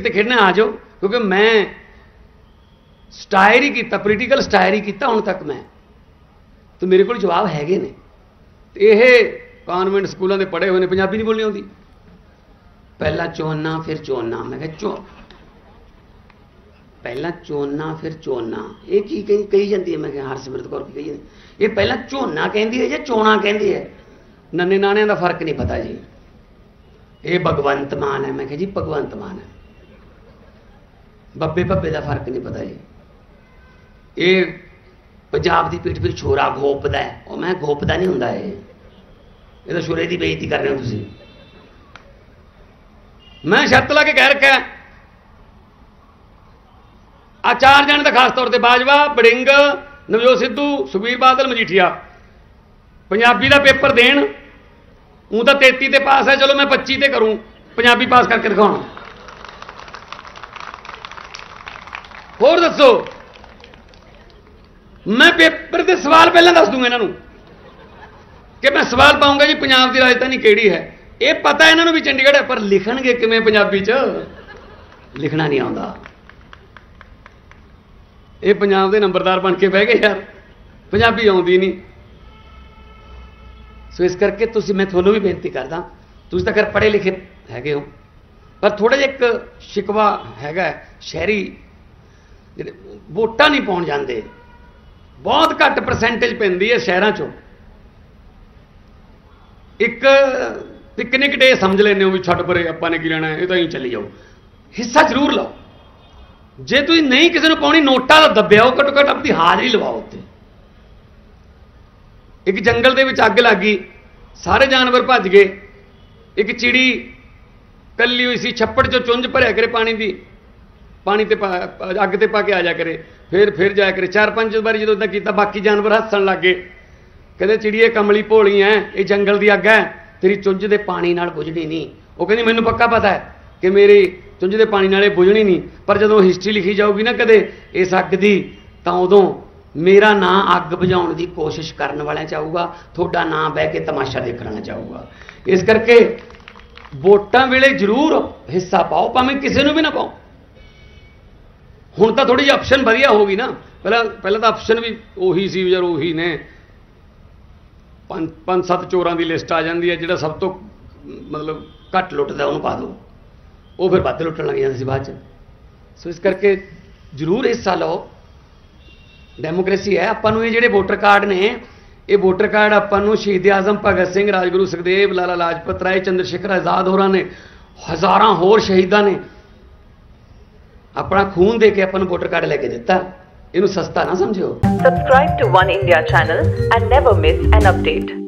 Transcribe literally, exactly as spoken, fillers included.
ते खेडना आ जाओ, क्योंकि मैं स्टायर ही किया, पोलीटिकल स्टायर ही किया हुण तक मैं, तो मेरे को जवाब हैगे ने। ये कॉन्वेंट स्कूलों के पढ़े हुए ने, पंजाबी नहीं बोलनी आती। पहला चोना फिर चोना, मैं कहा चो पहला चोना फिर चोना, ये की कही कही जाती है? मैं कहा हरसिमरत कौर की कही जाती, ये पहला झोना कहती है या चोना कहती है? नन्ने नाने का फर्क नहीं पता जी। ये भगवंत मान है, मैं कहा जी भगवंत मान है। बब्बे भब्बे का फर्क नहीं पता जी। ये पंजाब की पीठ पर छोरा गोपदा है, और मैं गोपदा नहीं होंदा, ये तो छोरे की बेइज्जती कर रहे हो तुसीं। मैं शर्त ला के कह रखा आ चार जने, तो खास तौर पर बाजवा, बड़िंग, नवजोत सिद्धू, सुखबीर बादल, मजीठिया, पंजाबी का पेपर देन। हूँ तो तेती ते पास है, चलो मैं पच्ची ते करूँ, पंजाबी पास करके दिखाना। होर दसो, मैं पेपर के सवाल पहले दस दूंगा इन्हों कि मैं सवाल पाऊंगा जी पंजाब की राजधानी केड़ी है। ये पता है इन्हों भी चंडीगढ़ है, पर लिखणगे किवें पंजाबी च? लिखना नहीं आता। ये पंजाब के नंबरदार बन के बह गए यार, पंजाबी आउंदी नहीं। सो इस करके तुसी, मैं थोनों भी बेनती करदा, तुसीं तां खैर पढ़े लिखे हैगे हो, पर थोड़ा जिहा एक शिकवा हैगा शहरी जिहड़े वोटां नहीं पाउण जांदे, बहुत घट परसेंटेज पैंदी है शहरों चों। एक पिकनिक डे समझ लेने हो भी, छड्ड परे आपां ने की लेना, ये तो ही चली जाओ। हिस्सा जरूर लो, जे तुसीं नहीं किसी नूं पाउणी, नोटा दा दब्बिआओ, घट्टो घट्ट अपनी हाज़री लवाओ उत्ते। एक जंगल दे विच अग लग गई, सारे जानवर भज गए, एक चिड़ी कली हुई सी, छप्पड़ चो चुंझ भरिया करे पानी दी, पानी ते अग ते पा के आ जा करे, फिर फिर जाया करे। चार पांच बार जो इदा किया, बाकी जानवर हसन लग गए, कहते चिड़िए कमली भोली है, ये जंगल की अग है, तेरी चुंझ दे पानी नाल बुझनी नहीं। वो कहती मैनूं पक्का पता है कि मेरी चुंझ दे पानी नाल बुझनी नहीं, पर जदों हिस्ट्री लिखी जाऊगी ना कदे इस अग की, तो उदों मेरा नां अग बुझाउण की कोशिश करने वाले चाहूगा, थोड़ा नां बह के तमाशा देखना चाहूगा। इस करके वोटां वेले जरूर हिस्सा पाओ, भावें किसी नूं भी ना पाओ। हुण तां थोड़ी जी ऑप्शन वधिया हो गई ना, पहला पहला तो ऑप्शन भी उही सी यार, उही ने पंज पंज सत्त चोरां की लिस्ट आ जाती है, जिहड़ा सब तो मतलब घट लुटदा उहनूं पा दो, वो फिर वध लुटण लग जांदे सी बाद च। सो इस करके जरूर हिस्सा लो, डेमोक्रेसी है। आपां नूं ये जिहड़े वोटर कार्ड ने, ये वोटर कार्ड आपां नूं शहीद आजम भगत सिंह, राजगुरू सुखदेव, लाला लाजपत राय, चंद्रशेखर आजाद होरां ने, हज़ारां होर शहीदां ने अपना खून दे के अपन वोटर कार्ड लेके दिता। इनू सस्ता ना समझो। Subscribe to One India channel and never miss an update.